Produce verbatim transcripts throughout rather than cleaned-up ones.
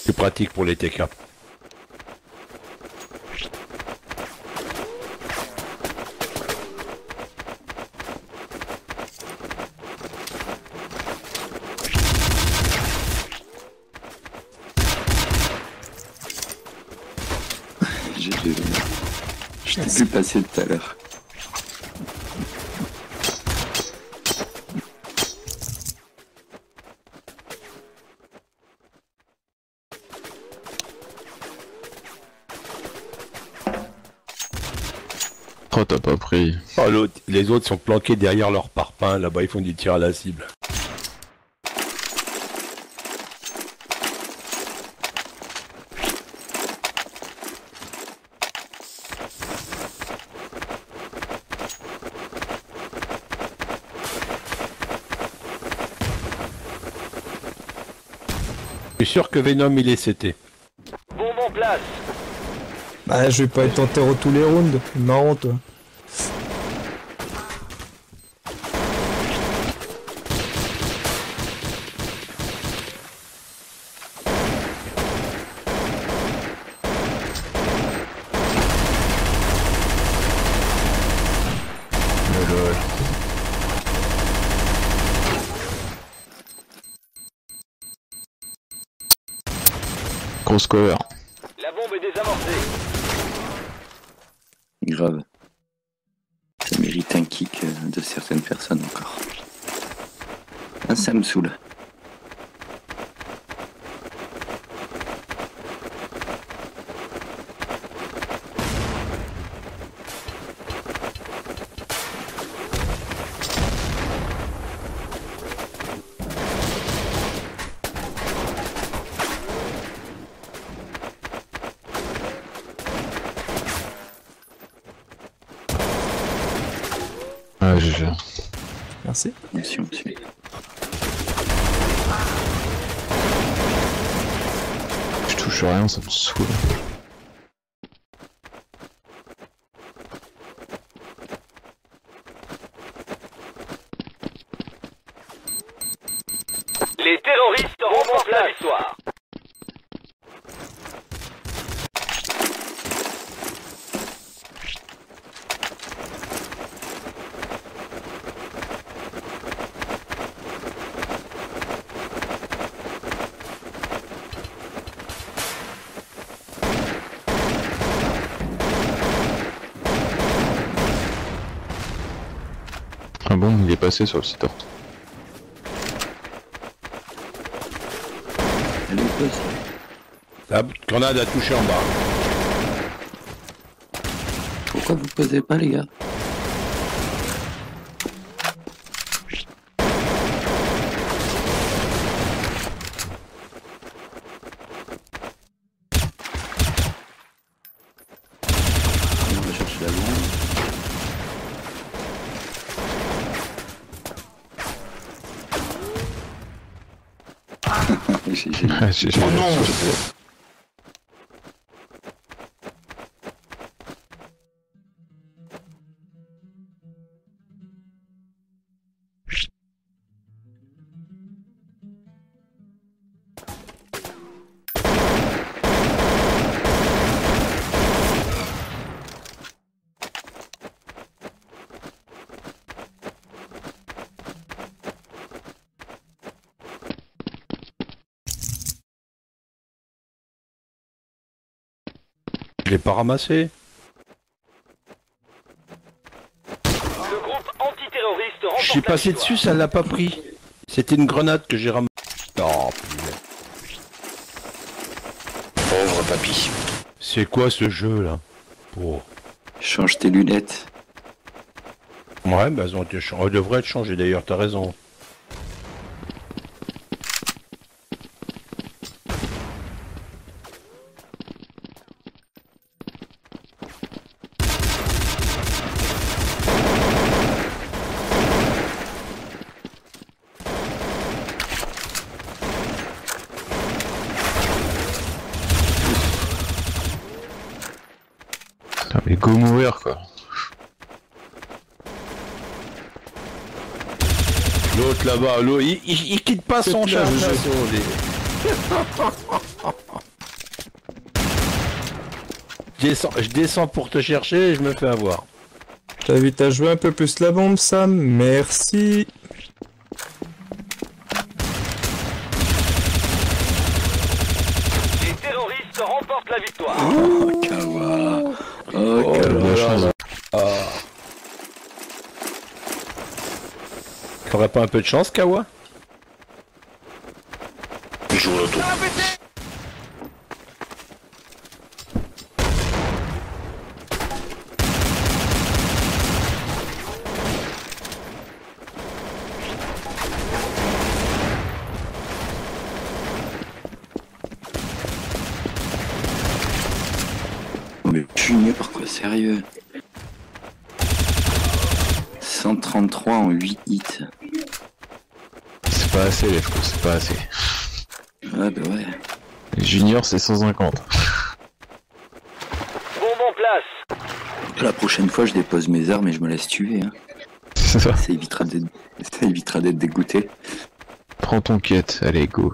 C'est pratique pour les T K. J'ai vu. Je t'ai vu passer tout à l'heure. Oh, t'as pas pris. Oh, l'autre, les autres sont planqués derrière leur parpaing, là-bas ils font du tir à la cible. Je suis sûr que Venom il est C T. Bombe en place. Bah, je vais pas être en terreau tous les rounds. Marrant, toi. Grosse cover. La bombe est désamorcée. Grave. Ça mérite un kick de certaines personnes encore. Ah, ça me saoule. Ah, G G. Merci. Merci, monsieur. Je touche rien, ça me saoule. Les terroristes remportent la victoire. Ah bon, il est passé sur le site. Allez, pose. La grenade a touché en bas. Pourquoi vous posez pas, les gars? On va chercher la bombe. J'ai- j'ai- Ah, G G. Oh non. Je l'ai pas ramassé. Le groupe antiterroriste remporte Je suis la passé victoire. dessus, ça l'a pas pris. C'était une grenade que j'ai ramassée. Oh putain. Pauvre papy. C'est quoi ce jeu là? Oh. Change tes lunettes. Ouais, bah elles ont été changées. Elles devraient être changées d'ailleurs, t'as raison. Putain, mais go mourir quoi. L'autre là-bas, l'autre, il, il, il quitte pas son C'est là, charge je- d'assaut, les- Je descends, je descends pour te chercher et je me fais avoir. Je t'invite à jouer un peu plus la bombe, Sam. Merci. Les terroristes remportent la victoire. Oh, Kawa. Oh, Oh Kawa. là là là. Ah. T'aurais pas un peu de chance, Kawa? Joue le tour. Mais Junior, quoi, sérieux. cent trente-trois en huit hits. C'est pas assez, les fous, c'est pas assez. Ah bah ouais. Junior, c'est cent cinquante. Bombe en place. La prochaine fois, je dépose mes armes et je me laisse tuer. Hein. C'est ça. Ça évitera d'être ça évitera d'être dégoûté. Prends ton quête, allez, go.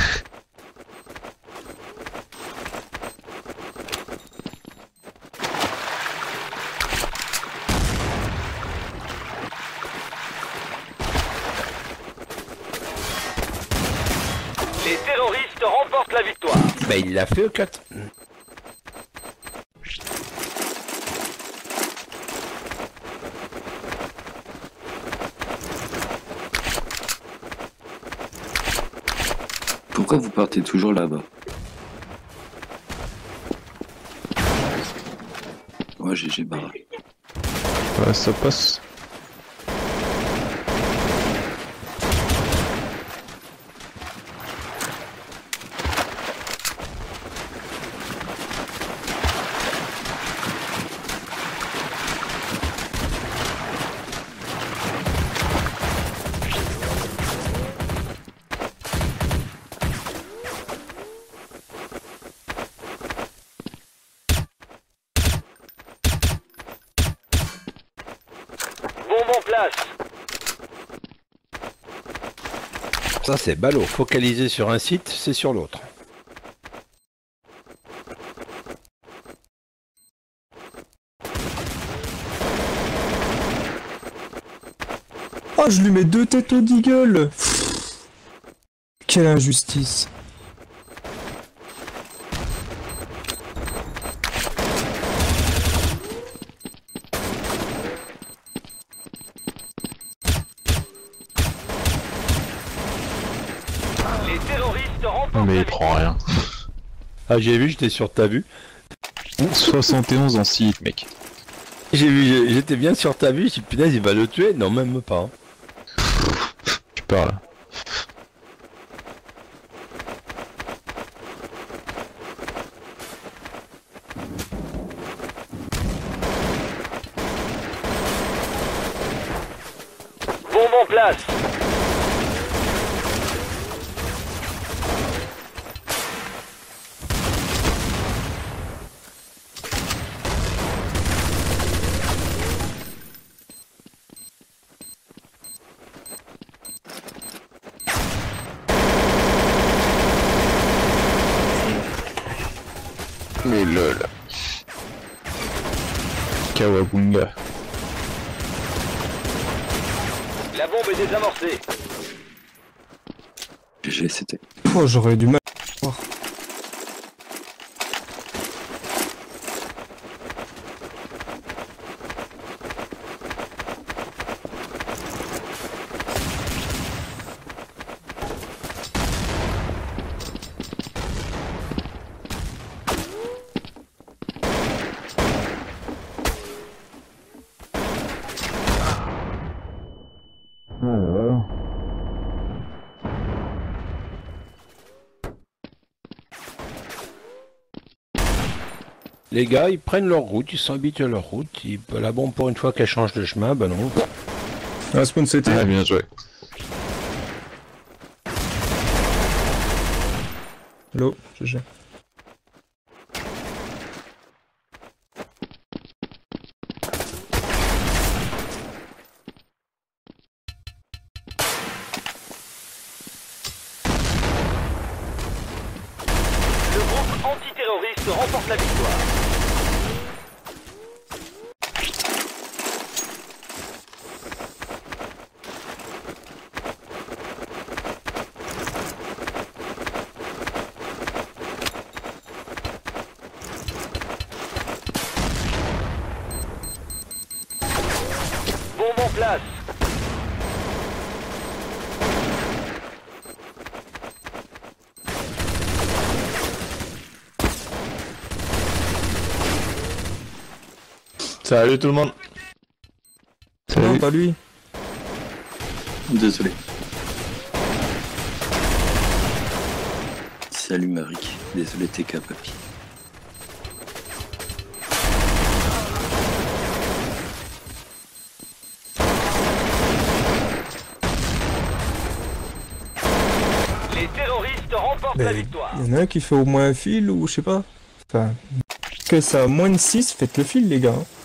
Les terroristes remportent la victoire. Bah il l'a fait au quatre. Pourquoi vous partez toujours là-bas? Ouais, G G barre. Ouais, ça passe. Bombe en place. Ça c'est ballot. Focaliser sur un site, c'est sur l'autre. Oh, je lui mets deux têtes au deagle. Pff, quelle injustice. Les terroristes remportent Mais la il prend rien. Ah j'ai vu, j'étais sur ta vue. soixante et onze en six hits, mec. J'ai vu, j'étais bien sur ta vue. J'ai dit punaise, il va le tuer. Non même pas. Hein. Tu parles. Bombe en place. Mais lol. Kawabunga. La bombe est désamorcée. G G, c'était. Oh, j'aurais du mal. Les gars, ils prennent leur route, ils sont habitués à leur route. Ils... La bombe pour une fois qu'elle change de chemin, bah non. Ah, spawn c'était. Ah, bien joué. Hello, G G. terroristes remportent la victoire. Bombe en place. Salut tout le monde. Non, Salut. pas lui. Désolé. Salut Marik. Désolé T K papy. Les terroristes remportent la Mais victoire. il y en a un qui fait au moins un fil ou je sais pas. Enfin, que ça a moins de six, faites le fil les gars. hein.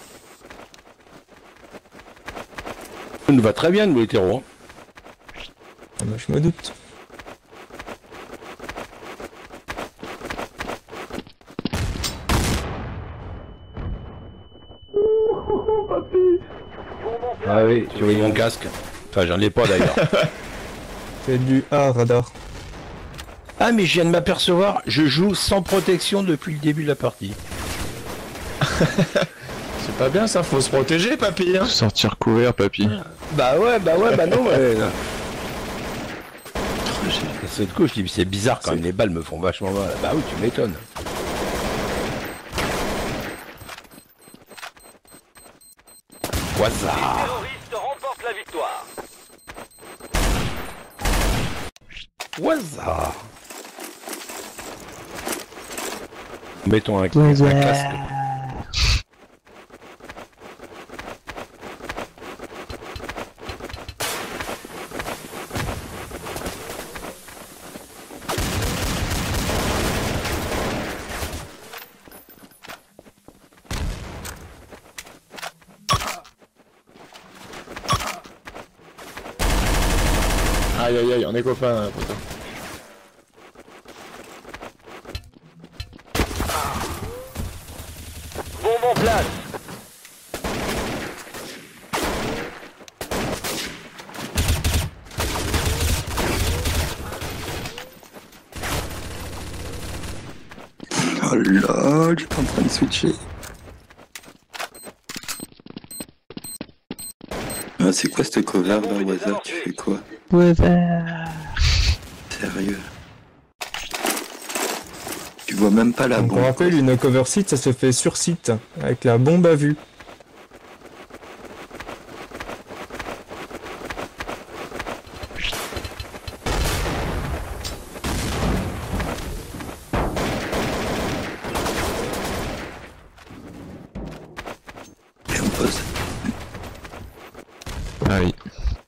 Ça nous va très bien, nous, les terreaux. Ah bah, je me doute. Ah oui, tu vois mon casque. Enfin, j'en ai pas d'ailleurs. Faites du A radar. Ah, mais je viens de m'apercevoir, je joue sans protection depuis le début de la partie. C'est pas bien ça, faut se protéger papy hein. Sortir couvert, papy. Bah ouais, bah ouais, bah non, ouais. Oh, j'ai- C'est de coup, je dis, c'est bizarre quand même, les balles me font vachement mal. Bah oui, tu m'étonnes. Les Waza. terroristes remportent la victoire. Waza. Mettons un, un casque. Aïe aïe aïe, on est copains hein, putain. Bombe en place. Oh là, j'étais en train de switcher. Ah, c'est quoi cette cover là au hasard? Tu fais quoi? Sérieux? Tu vois même pas la Donc on bombe. rappelle, une cover site, ça se fait sur site, avec la bombe à vue. Et on pose. Ah oui.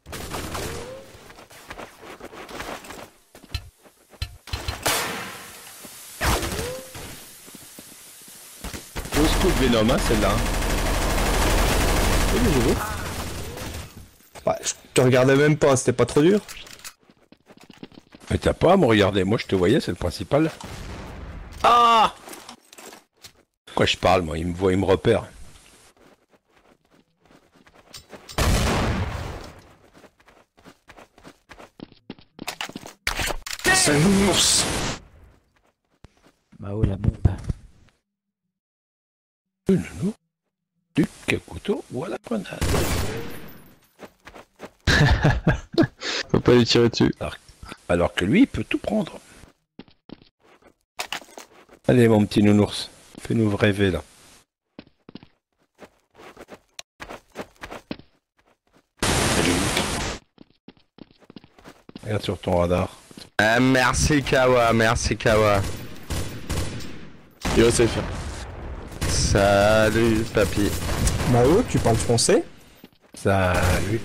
Au scoop Venom, hein, celle-là. Ouais, je te regardais même pas, c'était pas trop dur. Mais t'as pas à me regarder, moi je te voyais, c'est le principal. Ah! Quoi je parle, moi, il me voit, il me repère. C'est un ours. Bah où la bombe? Le nounou, du couteau ou à la grenade. Faut pas lui tirer dessus. Alors que lui, il peut tout prendre. Allez, mon petit nounours, fais-nous rêver là. Regarde sur ton radar. Ah, merci Kawa, merci Kawa. Yo, c'est fait. Salut papy. Mao, tu parles français? Salut.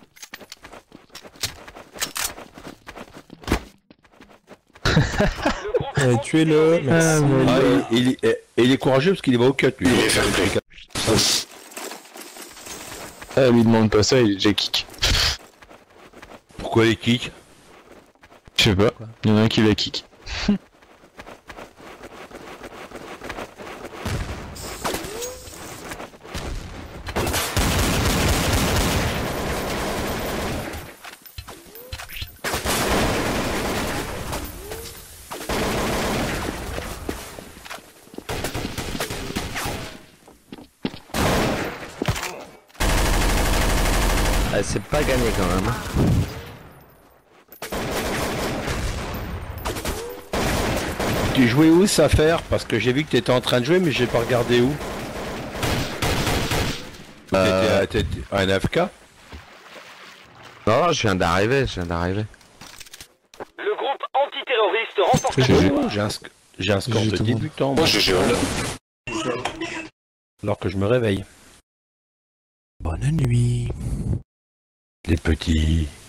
Allez, tuez-le. Merci. Ah, il, il- il- il est courageux parce qu'il va au cut lui. Ah, lui demande pas ça, il j'ai kick. Pourquoi il kick? Je sais pas, il y en a un qui va kick. Ah, c'est pas gagné quand même. Tu jouais où ça faire? Parce que j'ai vu que t'étais en train de jouer mais j'ai pas regardé où. Euh... T'étais à un F K? Non, je viens d'arriver, je viens d'arriver. Le groupe antiterroriste remporte la Oh, victoire. j'ai un, sc- j'ai un score J'ai de tout le monde. débutant. Moi moi. j'ai géole. Alors que je me réveille. Bonne nuit. Les petits.